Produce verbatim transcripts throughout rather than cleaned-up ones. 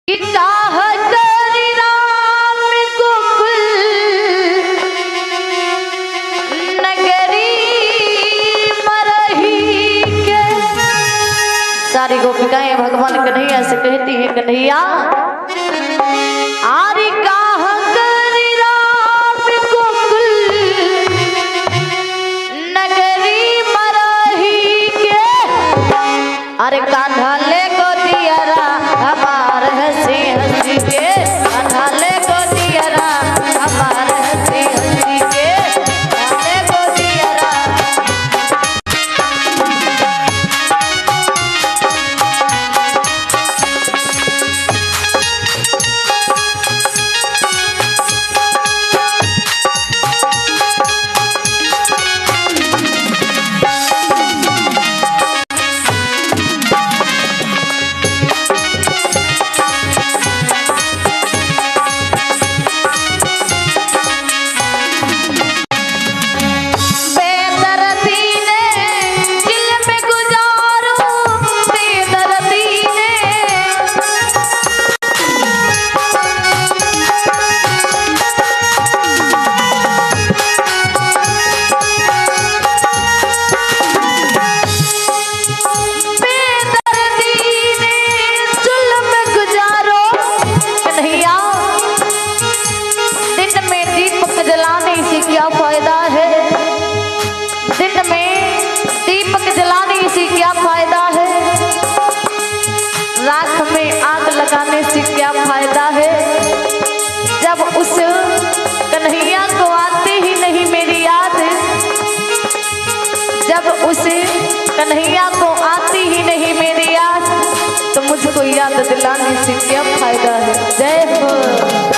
सारी गोपिकाएं भगवान कन्हैया से कहती है, कन्हैया आरी काह करी राम गोकुल नगरी मरही के। अरे कान्हा ले गोदियरा हमार हंसी हंसी के, कान्हा ले गोदियरा हमार हंसी हंसी के, ले गोदियरा। क्या फायदा है दिन में दीपक जलाने से, क्या फायदा है राख में आग लगाने से, क्या फायदा है जब उस कन्हैया को आते ही नहीं मेरी याद, जब उस कन्हैया को आती ही नहीं मेरी याद, तो मुझको याद दिलाने से क्या फायदा है। जय हो।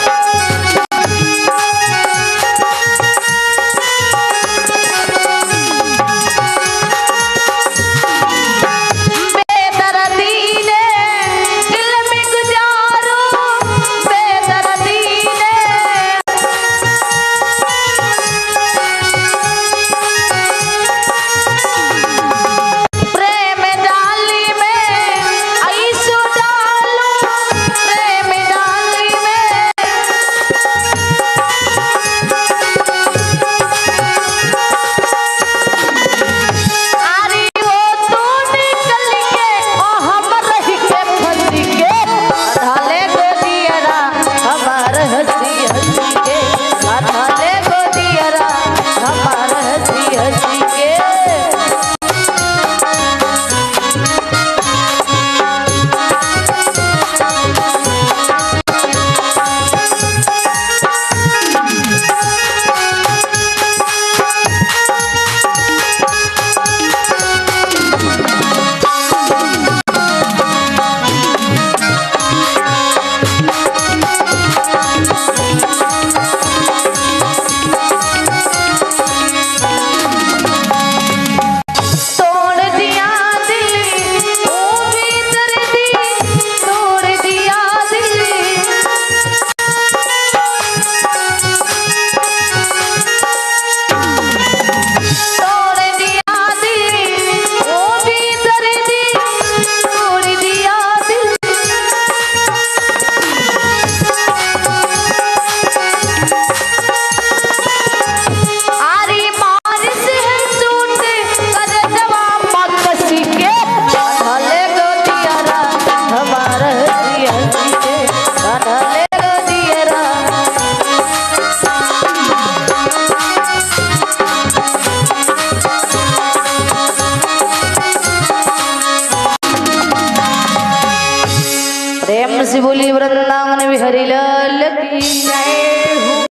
प्रेम से बोली वृंदावन बिहारी लाल की जय।